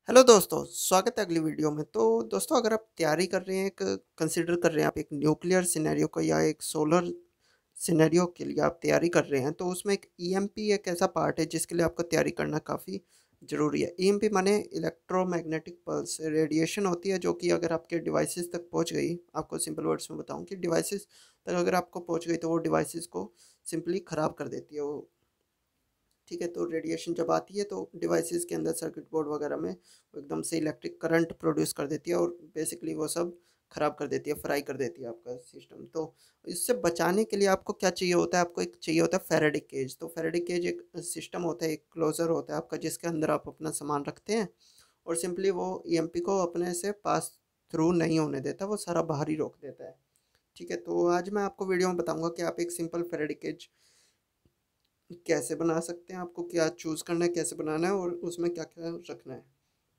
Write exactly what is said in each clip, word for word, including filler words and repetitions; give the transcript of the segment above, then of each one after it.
Hello दोस्तों, स्वागत है अगली वीडियो में। तो दोस्तों, अगर आप तैयारी कर रहे हैं, एक कंसिडर कर रहे हैं, आप एक न्यूक्लियर सिनेरियो को या एक सोलर सिनेरियो के लिए आप तैयारी कर रहे हैं, तो उसमें एक ईएमपी एक ऐसा पार्ट है जिसके लिए आपको तैयारी करना काफ़ी ज़रूरी है। ईएमपी माने इलेक्ट्रोमैग्नेटिक पल्स, रेडिएशन होती है जो कि अगर आपके डिवाइसेस तक पहुंच गई, आपको सिंपल वर्ड्स में बताऊं कि डिवाइसेस तक अगर आपको पहुंच गई तो वो डिवाइसेस को सिंपली ख़राब कर देती है वो। ठीक है, तो रेडिएशन जब आती है तो डिवाइसेस के अंदर सर्किट बोर्ड वगैरह में वो एकदम से इलेक्ट्रिक करंट प्रोड्यूस कर देती है और बेसिकली वो सब ख़राब कर देती है, फ्राई कर देती है आपका सिस्टम। तो इससे बचाने के लिए आपको क्या चाहिए होता है, आपको एक चाहिए होता है फेरेडिक केज। तो फेरेडिक केज एक सिस्टम होता है, एक क्लोजर होता है आपका, जिसके अंदर आप अपना सामान रखते हैं और सिंपली वो ईएमपी को अपने से पास थ्रू नहीं होने देता, वो सारा बाहर ही रोक देता है। ठीक है, तो आज मैं आपको वीडियो में बताऊंगा कि आप एक सिंपल फेरेडिक केज कैसे बना सकते हैं, आपको क्या चूज़ करना है, कैसे बनाना है और उसमें क्या क्या रखना है।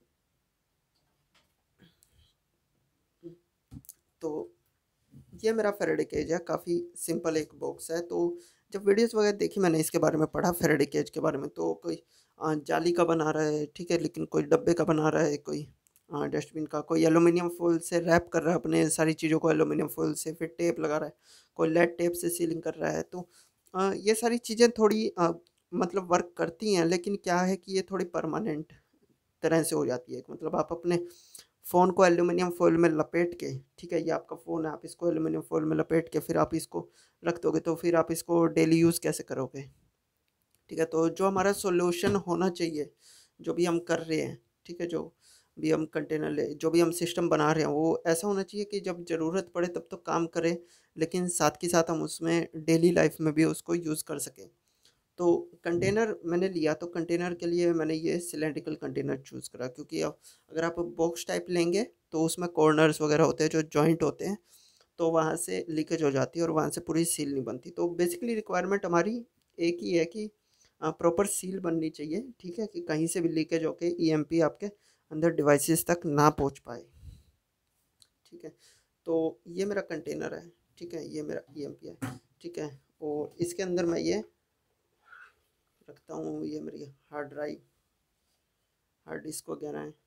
तो ये मेरा फेरेडे केज है, काफ़ी सिंपल एक बॉक्स है। तो जब वीडियोस वगैरह देखी मैंने इसके बारे में, पढ़ा फेरेडे केज के बारे में, तो कोई अ, जाली का बना रहा है, ठीक है, लेकिन कोई डब्बे का बना रहा है, कोई डस्टबिन का, कोई एलुमिनियम फॉइल से रैप कर रहा है अपने सारी चीज़ों को एलुमिनियम फॉइल से, फिर टेप लगा रहा है, कोई लेड टेप से सीलिंग कर रहा है। तो अ, ये सारी चीज़ें थोड़ी अ, मतलब वर्क करती हैं, लेकिन क्या है कि ये थोड़ी परमानेंट तरह से हो जाती है। मतलब आप अपने फ़ोन को एल्यूमिनियम फॉइल में लपेट के, ठीक है, ये आपका फ़ोन है, आप इसको एल्यूमिनियम फॉइल में लपेट के फिर आप इसको रख दोगे, तो फिर आप इसको डेली यूज़ कैसे करोगे। ठीक है, तो जो हमारा सॉल्यूशन होना चाहिए, जो भी हम कर रहे हैं, ठीक है, जो भी हम कंटेनर ले, जो भी हम सिस्टम बना रहे हैं, वो ऐसा होना चाहिए कि जब ज़रूरत पड़े तब तो काम करे, लेकिन साथ के साथ हम उसमें डेली लाइफ में भी उसको यूज़ कर सकें। तो कंटेनर मैंने लिया, तो कंटेनर के लिए मैंने ये सिलेंड्रिकल कंटेनर चूज़ करा, क्योंकि अब अगर आप बॉक्स टाइप लेंगे तो उसमें कॉर्नर्स वगैरह होते हैं जो जॉइंट होते हैं, तो वहाँ से लीकेज हो जाती है और वहाँ से पूरी सील नहीं बनती। तो बेसिकली रिक्वायरमेंट हमारी एक ही है कि प्रॉपर सील बननी चाहिए, ठीक है, कि कहीं से भी लीकेज होके ईएमपी आपके अंदर डिवाइसेस तक ना पहुँच पाए। ठीक है, तो ये मेरा कंटेनर है, ठीक है, ये मेरा ईएमपी है, ठीक है, और इसके अंदर मैं ये रखता हूँ, ये मेरी हार्ड ड्राइव, हार्ड डिस्क वगैरह है,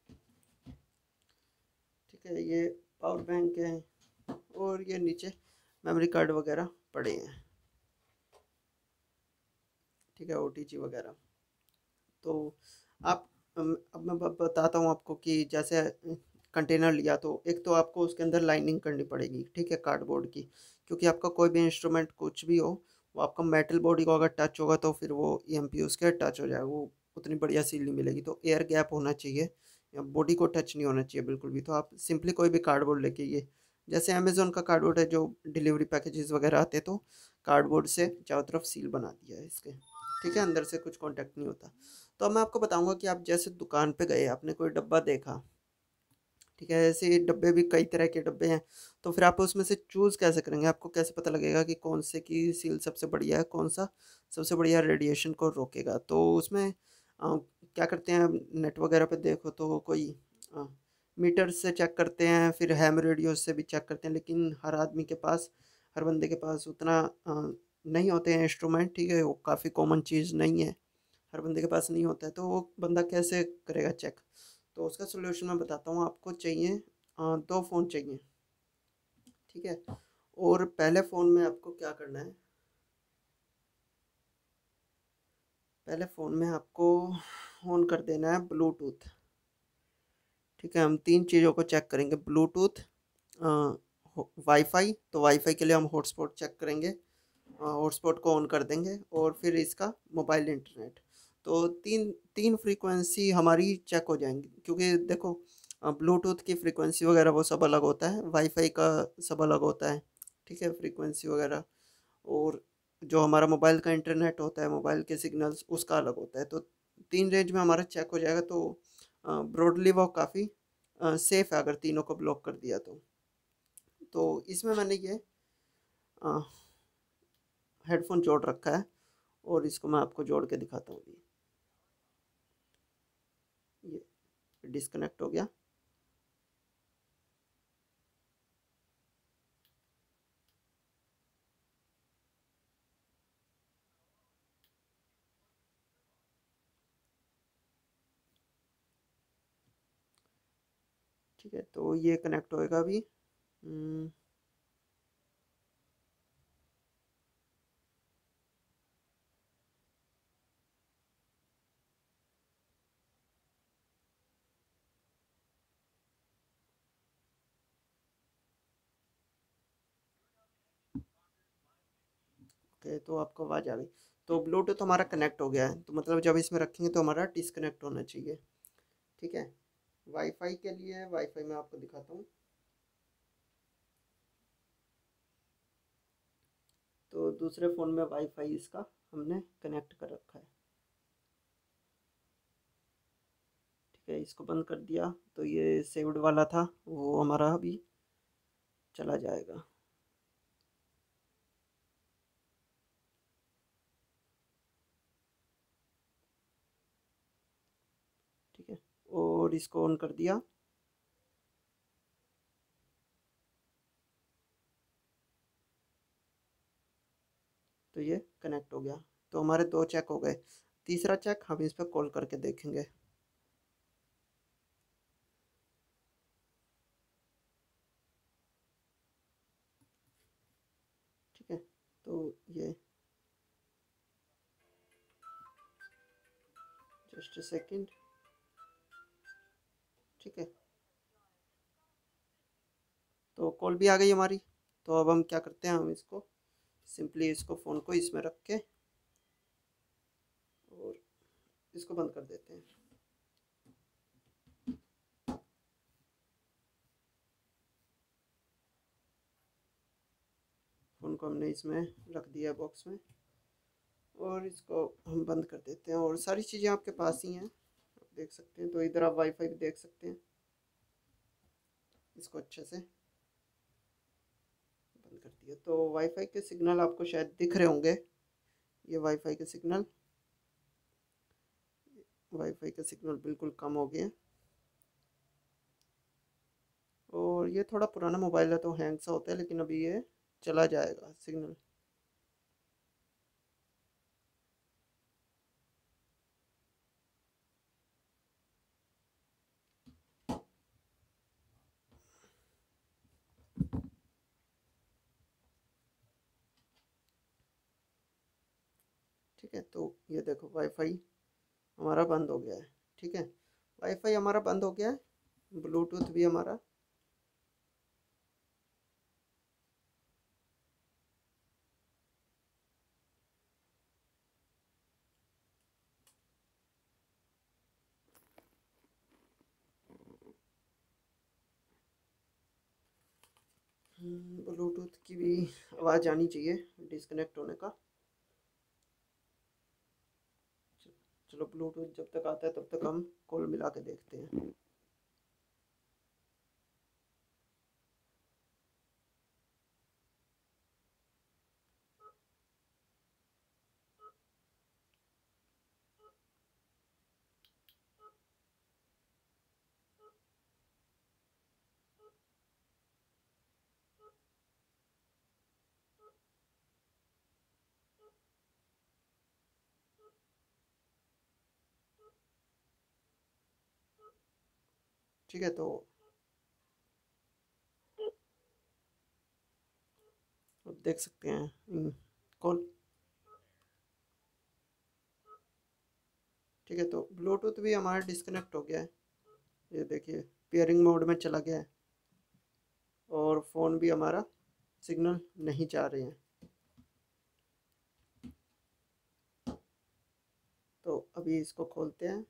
ठीक है, ये पावर बैंक है और ये नीचे मेमोरी कार्ड वगैरह पड़े हैं, ठीक है, ओटीजी वगैरह। तो आप अम, अब मैं ब- बताता हूँ आपको कि जैसे कंटेनर लिया तो एक तो आपको उसके अंदर लाइनिंग करनी पड़ेगी, ठीक है, कार्डबोर्ड की, क्योंकि आपका कोई भी इंस्ट्रूमेंट कुछ भी हो, वो आपका मेटल बॉडी को अगर टच होगा तो फिर वो ईएमपी उसके टच हो जाएगा, वो उतनी बढ़िया सील नहीं मिलेगी। तो एयर गैप होना चाहिए, या बॉडी को टच नहीं होना चाहिए बिल्कुल भी। तो आप सिंपली कोई भी कार्डबोर्ड लेके, ये जैसे अमेजोन का कार्डबोर्ड है जो डिलीवरी पैकेजेस वगैरह आते हैं, तो कार्डबोर्ड से चारों तरफ सील बना दिया है इसके, ठीक है, अंदर से कुछ कांटेक्ट नहीं होता। तो अब मैं आपको बताऊंगा कि आप जैसे दुकान पे गए, आपने कोई डब्बा देखा, ठीक है, ऐसे डब्बे भी कई तरह के डब्बे हैं, तो फिर आप उसमें से चूज़ कैसे करेंगे, आपको कैसे पता लगेगा कि कौन से की सील सबसे बढ़िया है, कौन सा सबसे बढ़िया रेडिएशन को रोकेगा। तो उसमें अ, क्या करते हैं, नेट वगैरह पे देखो तो कोई अ, मीटर से चेक करते हैं, फिर हैम रेडियो से भी चेक करते हैं, लेकिन हर आदमी के पास, हर बंदे के पास उतना अ, नहीं होते हैं इंस्ट्रूमेंट, ठीक है, वो काफ़ी कॉमन चीज़ नहीं है, हर बंदे के पास नहीं होता है, तो वो बंदा कैसे करेगा चेक। तो उसका सोल्यूशन मैं बताता हूँ आपको। चाहिए अ, दो फ़ोन चाहिए, ठीक है, और पहले फ़ोन में आपको क्या करना है, पहले फ़ोन में आपको ऑन कर देना है ब्लूटूथ, ठीक है, हम तीन चीज़ों को चेक करेंगे, ब्लूटूथ, वाईफाई, तो वाईफाई के लिए हम हॉटस्पॉट चेक करेंगे, हॉटस्पॉट को ऑन कर देंगे, और फिर इसका मोबाइल इंटरनेट। तो तीन तीन फ्रीक्वेंसी हमारी चेक हो जाएंगी, क्योंकि देखो ब्लूटूथ की फ्रीक्वेंसी वगैरह वो सब अलग होता है, वाईफाई का सब अलग होता है, ठीक है, फ्रीक्वेंसी वगैरह, और जो हमारा मोबाइल का इंटरनेट होता है, मोबाइल के सिग्नल्स उसका अलग होता है। तो तीन रेंज में हमारा चेक हो जाएगा। तो ब्रॉडली वो काफ़ी सेफ़ है अगर तीनों को ब्लॉक कर दिया तो। तो इसमें मैंने ये हेडफोन जोड़ रखा है, और इसको मैं आपको जोड़ के दिखाता हूँ अभी। ये डिस्कनेक्ट हो गया। ठीक है, तो ये कनेक्ट होएगा अभी। हम्म, ओके, तो आपको आवाज़ आ गई। तो ब्लूटूथ हमारा कनेक्ट हो गया है, तो मतलब जब इसमें रखेंगे तो हमारा डिसकनेक्ट होना चाहिए। ठीक है, वाईफाई के लिए वाईफाई मैं आपको दिखाता हूँ। तो दूसरे फ़ोन में वाईफाई इसका हमने कनेक्ट कर रखा है। ठीक है, इसको बंद कर दिया तो ये सेव्ड वाला था वो हमारा अभी चला जाएगा। ठीक है, और इसको ऑन कर दिया तो ये कनेक्ट हो गया। तो हमारे दो चेक हो गए। तीसरा चेक हम इस पर कॉल करके देखेंगे। ठीक है, तो ये जस्ट अ सेकंड। ठीक है, तो कॉल भी आ गई हमारी। तो अब हम क्या करते हैं, हम इसको सिंपली इसको फ़ोन को इसमें रख के और इसको बंद कर देते हैं। फ़ोन को हमने इसमें रख दिया बॉक्स में और इसको हम बंद कर देते हैं। और सारी चीज़ें आपके पास ही हैं, आप देख सकते हैं। तो इधर आप वाईफाई भी देख सकते हैं। इसको अच्छे से बंद कर दिया। तो वाईफाई के सिग्नल आपको शायद दिख रहे होंगे। ये वाईफाई के सिग्नल वाईफाई का सिग्नल बिल्कुल कम हो गया। और ये थोड़ा पुराना मोबाइल है तो हैंग सा होता है, लेकिन अभी ये चला जाएगा सिग्नल। ठीक है, तो ये देखो वाईफाई हमारा बंद हो गया है। ठीक है, वाईफाई हमारा बंद हो गया है, ब्लूटूथ भी हमारा ब्लूटूथ की भी आवाज़ आनी चाहिए डिस्कनेक्ट होने का। चलो, ब्लूटूथ जब तक आता है तब तक हम कॉल मिला के देखते हैं। ठीक है, तो अब देख सकते हैं कॉल। ठीक है, तो ब्लूटूथ भी हमारा डिस्कनेक्ट हो गया है। ये देखिए, पेयरिंग मोड में चला गया है और फ़ोन भी हमारा सिग्नल नहीं जा रहे हैं। तो अभी इसको खोलते हैं।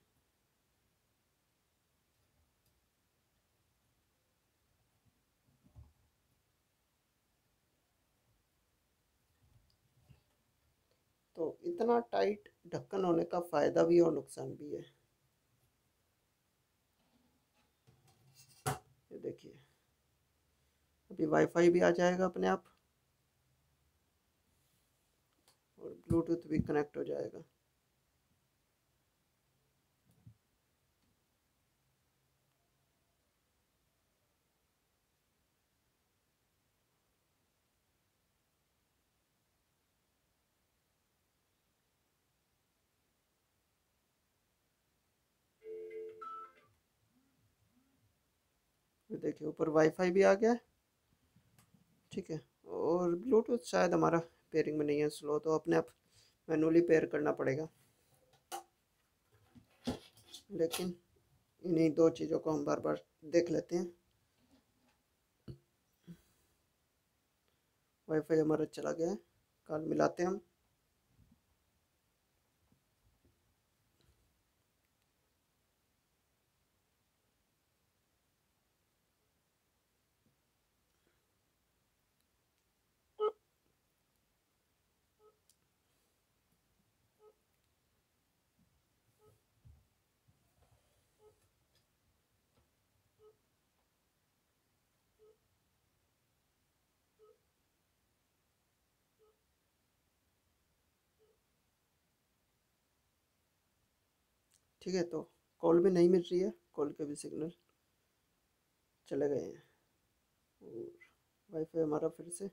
तो इतना टाइट ढक्कन होने का फ़ायदा भी और नुकसान भी है। ये देखिए, अभी वाईफाई भी आ जाएगा अपने आप और ब्लूटूथ भी कनेक्ट हो जाएगा। देखिए ऊपर वाईफाई भी आ गया है, ठीक है। और ब्लूटूथ शायद हमारा पेयरिंग में नहीं है स्लो, तो अपने आप मैनुअली पेयर करना पड़ेगा। लेकिन इन्हीं दो चीज़ों को हम बार बार देख लेते हैं। वाईफाई हमारा चला गया है, कल मिलाते हैं हम। ठीक है, तो कॉल भी नहीं मिल रही है, कॉल के भी सिग्नल चले गए हैं। और वाईफाई हमारा फिर से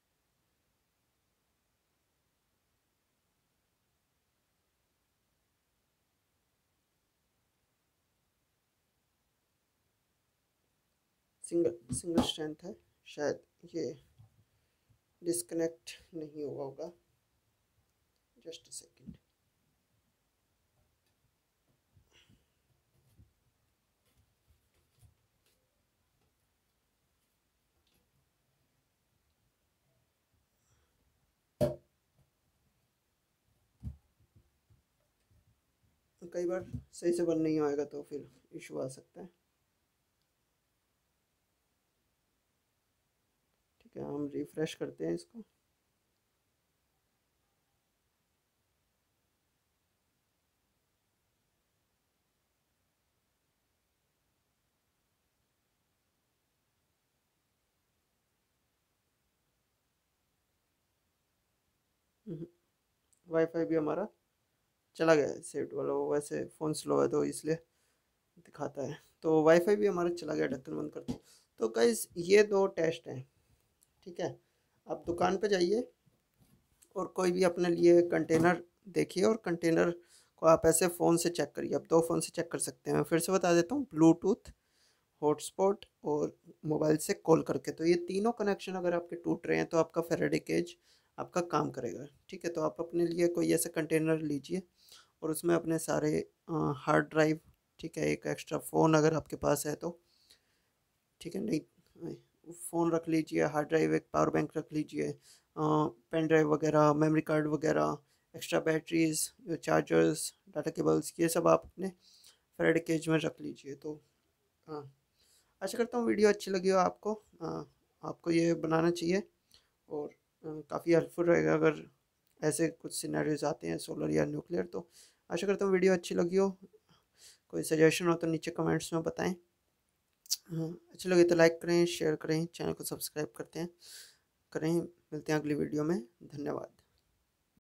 सिंगल सिंगल स्ट्रेंथ है, शायद ये डिस्कनेक्ट नहीं हुआ होगा। Just a second. कई बार सही से बंद नहीं आएगा तो फिर इशू आ सकता है। ठीक है, हम रिफ्रेश करते हैं इसको। वाईफाई भी हमारा चला गया है, सेट वाला वो वैसे फ़ोन स्लो है तो इसलिए दिखाता है। तो वाईफाई भी हमारा चला गया, ढक्कन बंद करते हैं। तो गाइस ये दो टेस्ट हैं, ठीक है। आप दुकान पे जाइए और कोई भी अपने लिए कंटेनर देखिए, और कंटेनर को आप ऐसे फ़ोन से चेक करिए। आप दो फ़ोन से चेक कर सकते हैं। मैं फिर से बता देता हूँ, ब्लूटूथ, हॉटस्पॉट और मोबाइल से कॉल करके। तो ये तीनों कनेक्शन अगर आपके टूट रहे हैं तो आपका फेराडे केज आपका काम करेगा, ठीक है। तो आप अपने लिए कोई ऐसा कंटेनर लीजिए और उसमें अपने सारे हार्ड ड्राइव, ठीक है, एक एक्स्ट्रा फ़ोन अगर आपके पास है तो, ठीक है, नहीं फ़ोन रख लीजिए, हार्ड ड्राइव, एक पावर बैंक रख लीजिए, पेन ड्राइव वगैरह, मेमोरी कार्ड वगैरह, extra batteries, chargers, data cables, ये सब आप अपने फेराडे केज में रख लीजिए। तो हाँ, आशा करता हूँ वीडियो अच्छी लगी हो आपको। आ, आपको ये बनाना चाहिए और काफ़ी हेल्पफुल रहेगा अगर ऐसे कुछ सिनेरियोज आते हैं सोलर या न्यूक्लियर। तो आशा करता हूँ वीडियो अच्छी लगी हो। कोई सजेशन हो तो नीचे कमेंट्स में बताएं। हाँ, अच्छी लगी तो लाइक करें, शेयर करें, चैनल को सब्सक्राइब करते हैं करें। मिलते हैं अगली वीडियो में। धन्यवाद।